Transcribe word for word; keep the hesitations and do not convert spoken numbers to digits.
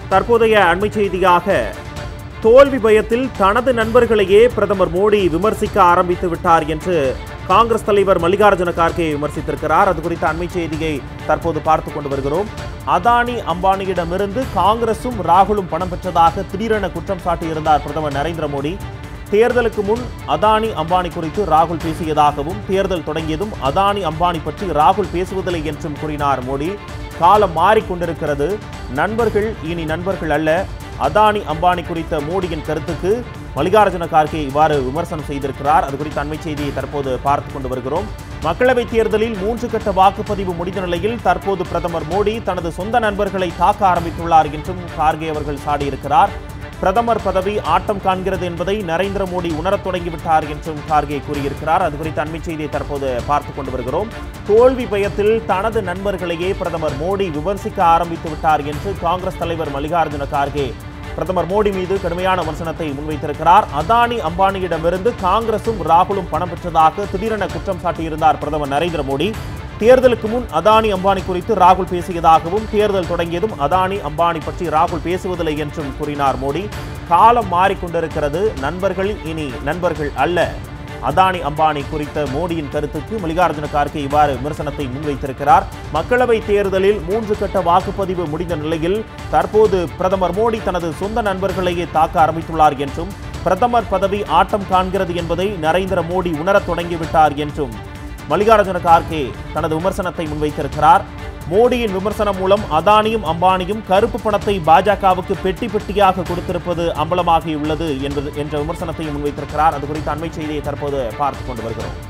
தற்போதைய அண்மை செய்தியாக தோல்வி பயத்தில் தனது நண்பர்களையே பிரதமர் மோடி விமர்சிக்க ஆரம்பித்து விட்டார் என்று காங்கிரஸ் தலைவர் மல்லிகார்ஜுன கார்கே விமர்சித்திருக்கிறார். அது குறித்த அண்மை செய்தியை தற்போது பார்த்து கொண்டு வருகிறோம். அதானி அம்பானியிடமிருந்து காங்கிரசும் ராகுலும் பணம் பெற்றதாக திடீரென குற்றம் சாட்டியிருந்தார் பிரதமர் நரேந்திர மோடி. தேர்தலுக்கு முன் அதானி அம்பானி குறித்து ராகுல் பேசியதாகவும் தேர்தல் தொடங்கியதும் அதானி அம்பானி பற்றி ராகுல் பேசுவதில்லை என்றும் கூறினார் மோடி. காலம் மாறிக்கொண்டிருக்கிறது, நண்பர்கள் இனி நண்பர்கள் அல்ல. அதானி அம்பானி குறித்த மோடியின் கருத்துக்கு மல்லிகார்ஜுன கார்கே இவ்வாறு விமர்சனம் செய்திருக்கிறார். அது குறித்த அண்மை செய்தியை தற்போது பார்த்து கொண்டு வருகிறோம். மக்களவைத் தேர்தலில் மூன்று கட்ட வாக்குப்பதிவு முடிந்த நிலையில் தற்போது பிரதமர் மோடி தனது சொந்த நண்பர்களை தாக்க ஆரம்பித்துள்ளார் என்றும் கார்கே அவர்கள் சாடியிருக்கிறார். பிரதமர் பதவி ஆட்டம் காண்கிறது என்பதை நரேந்திர மோடி உணரத் தொடங்கிவிட்டார் என்றும் கார்கே கூறியிருக்கிறார். அது குறித்த அண்மை செய்தியை தற்போது பார்த்து கொண்டு வருகிறோம். தோல்வி பயத்தில் தனது நண்பர்களையே பிரதமர் மோடி விமர்சிக்க ஆரம்பித்து விட்டார் என்று காங்கிரஸ் தலைவர் மல்லிகார்ஜுன கார்கே பிரதமர் மோடி மீது கடுமையான விமர்சனத்தை முன்வைத்திருக்கிறார். அதானி அம்பானியிடமிருந்து காங்கிரசும் ராகுலும் பணம் பெற்றதாக திடீரென குற்றம் சாட்டியிருந்தார் பிரதமர் நரேந்திர மோடி. தேர்தலுக்கு முன் அதானி அம்பானி குறித்து ராகுல் பேசியதாகவும் தேர்தல் தொடங்கியதும் அதானி அம்பானி பற்றி ராகுல் பேசுவதில்லை என்றும் கூறினார் மோடி. காலம் மாறிக்கொண்டிருக்கிறது, நண்பர்கள் இனி நண்பர்கள் அல்ல. அதானி அம்பானி குறித்த மோடியின் கருத்துக்கு மல்லிகார்ஜுன கார்கே இவ்வாறு விமர்சனத்தை முன்வைத்திருக்கிறார். மக்களவை தேர்தலில் மூன்று கட்ட வாக்குப்பதிவு முடிந்த நிலையில் தற்போது பிரதமர் மோடி தனது சொந்த நண்பர்களையே தாக்க ஆரம்பித்துள்ளார் என்றும் பிரதமர் பதவி ஆட்டம் காண்கிறது என்பதை நரேந்திர மோடி உணரத் தொடங்கிவிட்டார் என்றும் மல்லிகார்ஜுன கார்கே தனது விமர்சனத்தை முன்வைத்திருக்கிறார். மோடியின் விமர்சனம் மூலம் அதானியும் அம்பானியும் கருப்பு பணத்தை பாஜகவுக்கு பெட்டி பெட்டியாக கொடுத்திருப்பது அம்பலமாகியுள்ளது என்பது என்ற விமர்சனத்தையும் முன்வைத்திருக்கிறார். அது குறித்த அண்மை செய்தியை தற்போது பார்த்துக் கொண்டு வருகிறோம்.